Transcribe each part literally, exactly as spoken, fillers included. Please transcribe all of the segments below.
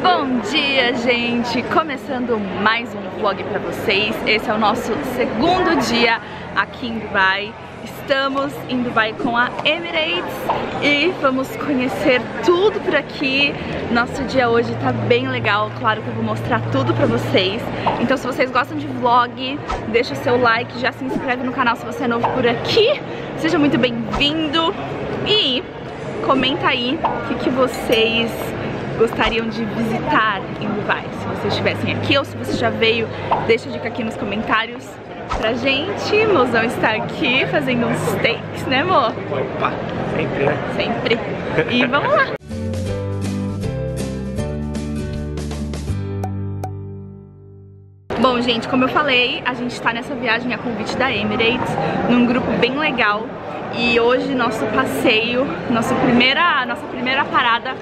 Bom dia, gente! Começando mais um vlog pra vocês. Esse é o nosso segundo dia aqui em Dubai. Estamos em Dubai com a Emirates e vamos conhecer tudo por aqui. Nosso dia hoje tá bem legal, claro que eu vou mostrar tudo pra vocês. Então se vocês gostam de vlog, deixa seu like, já se inscreve no canal se você é novo por aqui. Seja muito bem-vindo e comenta aí o que, que vocês gostariam de visitar em Dubai. Se vocês estivessem aqui ou se você já veio, deixa a dica aqui nos comentários pra gente. Mozão está aqui fazendo uns steaks, né, amor? Opa, sempre, né? Sempre. E vamos lá! Bom, gente, como eu falei, a gente tá nessa viagem a convite da Emirates, num grupo bem legal. E hoje nosso passeio, nossa primeira, nossa primeira parada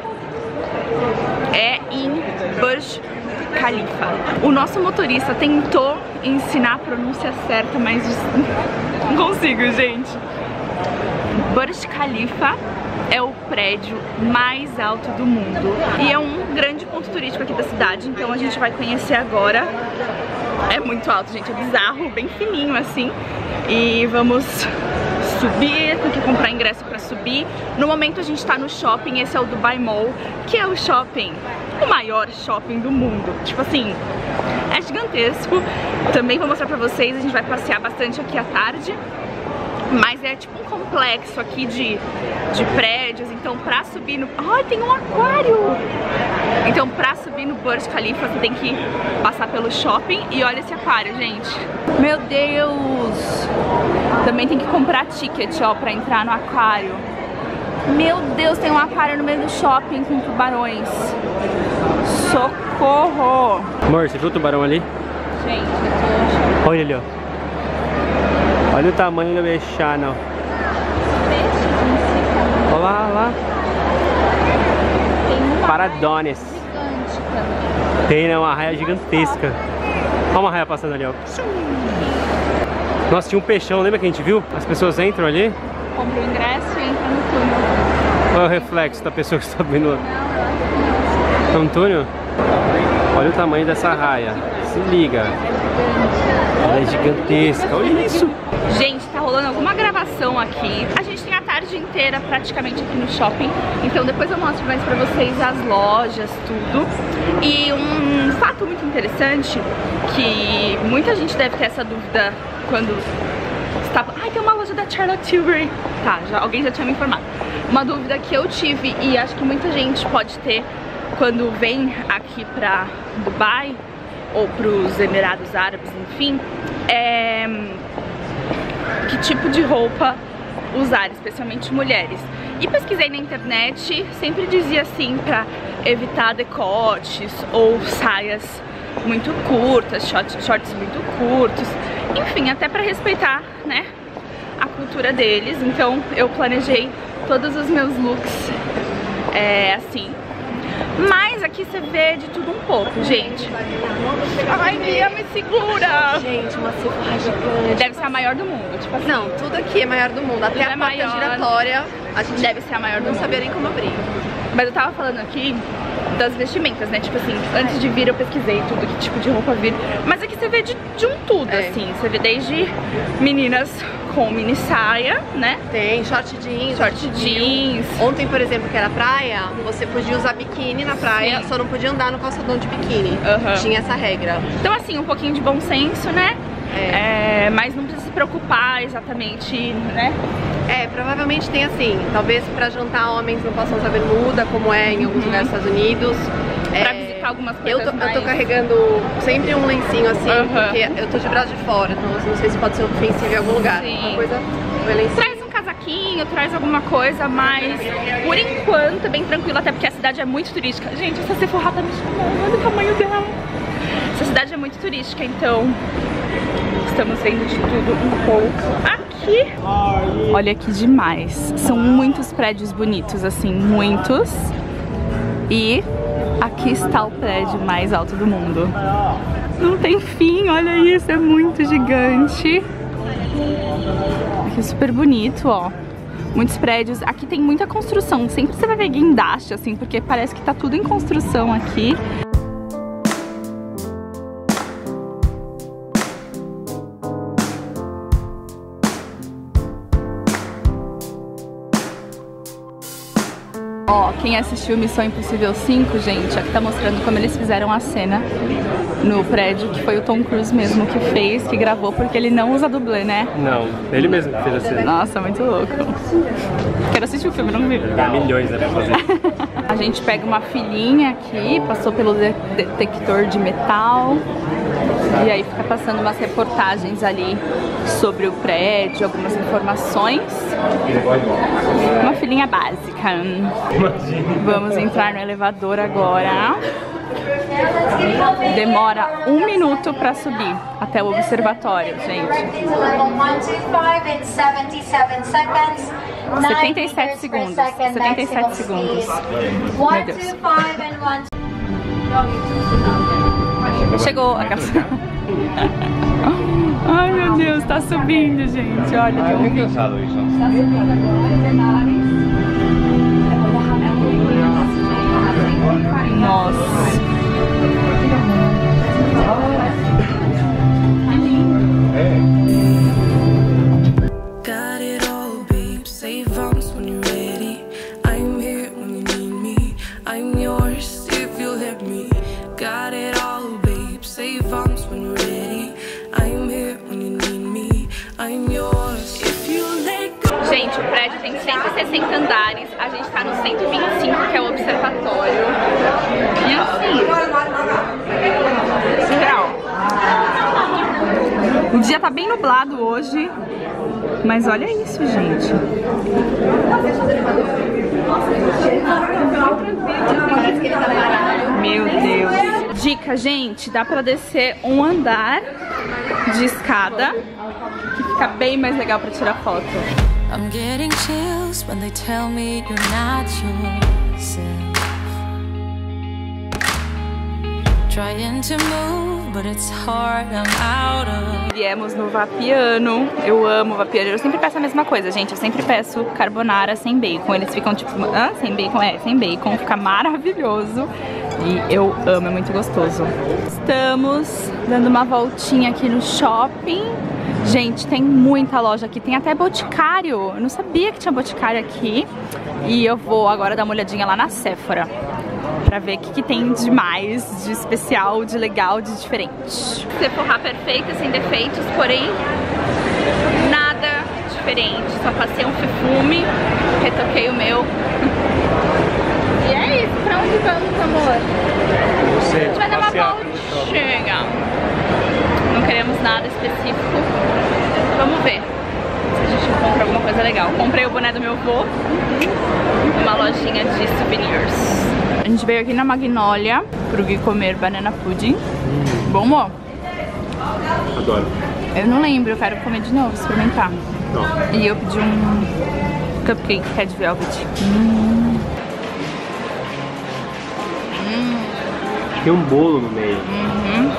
é em Burj Khalifa. O nosso motorista tentou ensinar a pronúncia certa, mas não consigo, gente. Burj Khalifa é o prédio mais alto do mundo e é um grande ponto turístico aqui da cidade, então a gente vai conhecer agora. É muito alto, gente, é bizarro, bem fininho assim. E vamos subir, tem que comprar ingresso pra subir. No momento a gente tá no shopping, esse é o Dubai Mall, que é o shopping, o maior shopping do mundo. Tipo assim, é gigantesco. Também vou mostrar pra vocês, a gente vai passear bastante aqui à tarde. Mas é tipo um complexo aqui de, de prédios, então pra subir no... Ai, tem um aquário! Então pra subir no Burj Khalifa você tem que passar pelo shopping e olha esse aquário, gente. Meu Deus! Também tem que comprar ticket, ó, pra entrar no aquário. Meu Deus, tem um aquário no meio do shopping com tubarões. Socorro! Amor, você viu o tubarão ali? Gente, eu tô... Olha ali, ó. Olha o tamanho do bechano. Olha lá, olha lá. Tem uma Paradones. gigante também. Tem, né? Uma raia gigantesca. Olha uma raia passando ali, ó. Nossa, tinha um peixão, lembra que a gente viu? As pessoas entram ali. Compra o ingresso e entra no túnel. Olha o reflexo da pessoa que está vendo. É um túnel? Olha o tamanho dessa raia. Se liga. Ela é gigantesca. Olha isso. Gente, tá rolando alguma gravação aqui. A gente tem a tarde inteira praticamente aqui no shopping. Então depois eu mostro mais pra vocês as lojas, tudo. E um fato muito interessante, que muita gente deve ter essa dúvida quando está... Ai, tem uma loja da Charlotte Tilbury. Tá, já, alguém já tinha me informado. Uma dúvida que eu tive e acho que muita gente pode ter quando vem aqui pra Dubai ou pros Emirados Árabes, enfim, é... que tipo de roupa usar, especialmente mulheres. E pesquisei na internet, sempre dizia assim pra evitar decotes ou saias muito curtas, shorts, shorts muito curtos, enfim, até pra respeitar, né, a cultura deles. Então eu planejei todos os meus looks é, assim. Mas aqui você vê de tudo um pouco, gente. Ai, Mia, me segura! Gente, uma sephora gigante. Deve ser a maior do mundo, tipo assim. Não, tudo aqui é maior do mundo. Até Tudo a é porta maior. giratória, a gente Deve ser a maior do não mundo. sabia nem como abrir. Mas eu tava falando aqui das vestimentas, né? Tipo assim, antes de vir eu pesquisei tudo, que tipo de roupa vir. Mas aqui você vê de, de um tudo, É. assim. Você vê desde meninas com mini saia, né? Tem short jeans, Short jeans. Ontem, por exemplo, que era praia, você podia usar biquíni na praia, Sim. só não podia andar no calçadão de biquíni. Aham. Tinha essa regra. Então assim, um pouquinho de bom senso, né? É. É, mas não precisa se preocupar exatamente, né? É, provavelmente tem assim, talvez pra jantar homens não possam usar bermuda, como é em alguns lugares dos Estados Unidos. Pra É, visitar algumas Eu coisas tô, mais... eu tô carregando sempre um lencinho assim, Aham. porque eu tô de braço de fora, então não sei se pode ser ofensivo em algum lugar. Sim. Uma coisa, um lencinho. Traz um casaquinho, traz alguma coisa, mas por enquanto é bem tranquilo, até porque a cidade é muito turística. Gente, essa Sephora tá me chamando, olha o tamanho dela. Essa cidade é muito turística, então estamos vendo de tudo um pouco aqui. Olha que demais. São muitos prédios bonitos, assim, muitos. E aqui está o prédio mais alto do mundo. Não tem fim, olha isso, é muito gigante. Aqui é super bonito, ó. muitos prédios. Aqui tem muita construção, sempre você vai ver guindaste, assim, porque parece que tá tudo em construção aqui. Ó, quem assistiu Missão Impossível cinco, gente, aqui tá mostrando como eles fizeram a cena no prédio, que foi o Tom Cruise mesmo que fez, que gravou, porque ele não usa dublê, né? Não, ele mesmo que fez a cena. Nossa, muito louco. Quero assistir o filme, não vi. Dá milhões, né, pra fazer. A gente pega uma filinha aqui, passou pelo de detector de metal, e aí fica passando umas reportagens ali sobre o prédio, algumas informações. Uma filinha básica. Imagina. Vamos entrar no elevador agora. Demora um minuto pra subir até o observatório, gente. setenta e sete segundos. setenta e sete segundos. Meu Deus. Chegou a casa. Ai, meu Deus, tá subindo, gente. Olha que muito cansado isso. Nossa. Got it all, babe. Say vamos when you're ready. I'm here when you need me. I'm yours if you'll let me. Got it all, babe. Say vamos when you're ready. I'm here when you need me. I'm yours if you let go. Gente, o prédio tem cento e sessenta andares. A gente tá no cento e vinte e cinco, que é o observatório. E assim, surreal. O dia tá bem nublado hoje, mas olha isso, gente. Meu Deus. Dica, gente, dá pra descer um andar de escada, que fica bem mais legal pra tirar foto. I'm getting chills when they tell me you're not yourself. Trying to move, but it's hard, I'm out of. Viemos no Vapiano. Eu amo Vapiano. Eu sempre peço a mesma coisa, gente. Eu sempre peço carbonara sem bacon. Eles ficam tipo, ah, sem bacon? É, sem bacon. Fica maravilhoso. E eu amo, é muito gostoso. Estamos dando uma voltinha aqui no shopping. Gente, tem muita loja aqui, tem até boticário. Eu não sabia que tinha boticário aqui. E eu vou agora dar uma olhadinha lá na Sephora pra ver o que, que tem de mais, de especial, de legal, de diferente. Sephora perfeita, sem defeitos, porém nada diferente. Só passei um perfume, retoquei o meu. E é isso, pra onde vamos, amor? Você, A gente vai dar uma passear. voltinha. Não queremos nada específico. Vamos ver se a gente compra alguma coisa legal. Comprei o boné do meu avô numa lojinha de souvenirs. A gente veio aqui na Magnolia pro Gui comer banana pudding. Hum. Bom, amor? Adoro. Eu não lembro, eu quero comer de novo, experimentar. Não. E eu pedi um cupcake Red Velvet. Hum. Hum. Tem um bolo no meio. Uhum.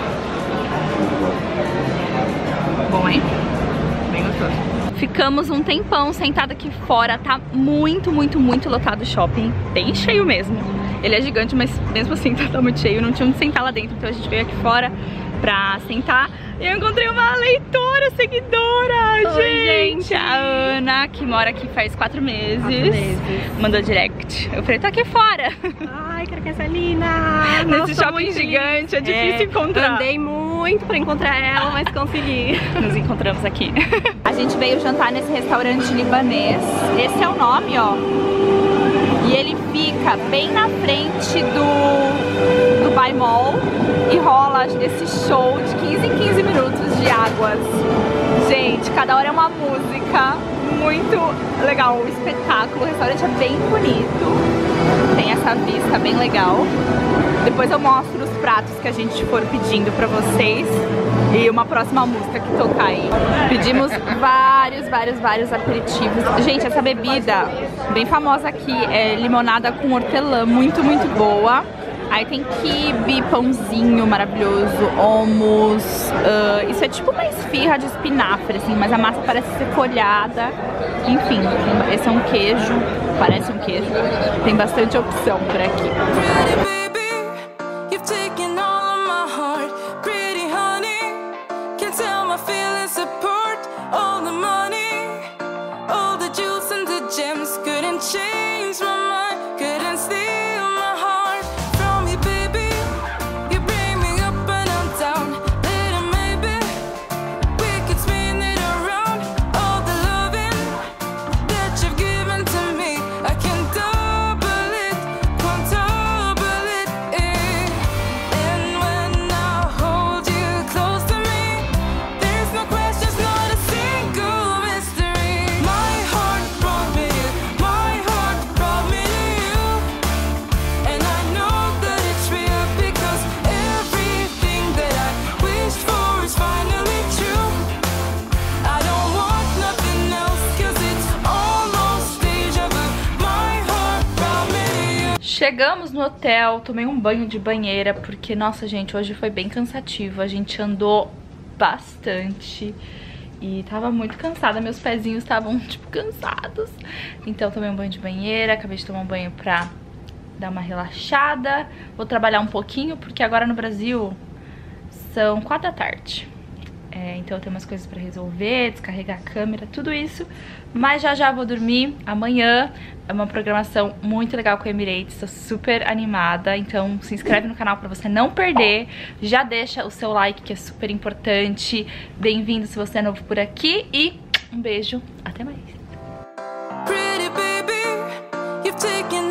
Bom, hein? Bem gostoso. Ficamos um tempão sentado aqui fora. Tá muito, muito, muito lotado o shopping. Bem cheio mesmo. Ele é gigante, mas mesmo assim tá, tá muito cheio. Não tinha onde sentar lá dentro, então a gente veio aqui fora pra sentar. E eu encontrei uma leitora, seguidora, Oi, gente. gente. A Ana, que mora aqui faz quatro meses. Quatro meses. Mandou direct. Eu falei, tô aqui fora. Ai, quero que essa linda. Nesse Nossa, shopping muito gigante, é difícil É, encontrar. Andei muito pra encontrar ela, mas consegui. Nos encontramos aqui. A gente veio jantar nesse restaurante libanês. Esse é o nome, ó. E ele fica bem na frente do Dubai Mall e rola esse show de quinze em quinze minutos de águas. Gente, cada hora é uma música. Muito legal o espetáculo. O restaurante é bem bonito. Tem essa vista bem legal. Depois eu mostro os pratos que a gente for pedindo pra vocês e uma próxima música que tocar aí. Pedimos vários, vários, vários aperitivos. Gente, essa bebida bem famosa aqui é limonada com hortelã, muito, muito boa. Aí tem quibe, pãozinho maravilhoso, hummus. Uh, isso é tipo uma esfirra de espinafre, assim, mas a massa parece ser folhada. Enfim, esse é um queijo, parece um queijo. Tem bastante opção por aqui. Chegamos no hotel, tomei um banho de banheira, porque, nossa, gente, hoje foi bem cansativo. A gente andou bastante e tava muito cansada, meus pezinhos estavam, tipo, cansados. Então tomei um banho de banheira, acabei de tomar um banho pra dar uma relaxada. Vou trabalhar um pouquinho, porque agora no Brasil são quatro da tarde. É, então eu tenho umas coisas pra resolver, descarregar a câmera, tudo isso. Mas já já vou dormir. Amanhã é uma programação muito legal com a Emirates, tô super animada. Então se inscreve no canal pra você não perder. Já deixa o seu like, que é super importante. Bem-vindo se você é novo por aqui. E um beijo, até mais. Pretty baby, you've taken